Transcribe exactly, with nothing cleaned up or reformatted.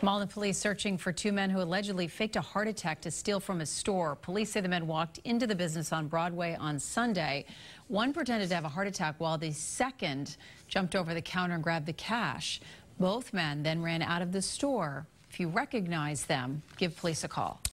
Malden police searching for two men who allegedly faked a heart attack to steal from a store. Police say the men walked into the business on Broadway on Sunday. One pretended to have a heart attack while the second jumped over the counter and grabbed the cash. Both men then ran out of the store. If you recognize them, give police a call.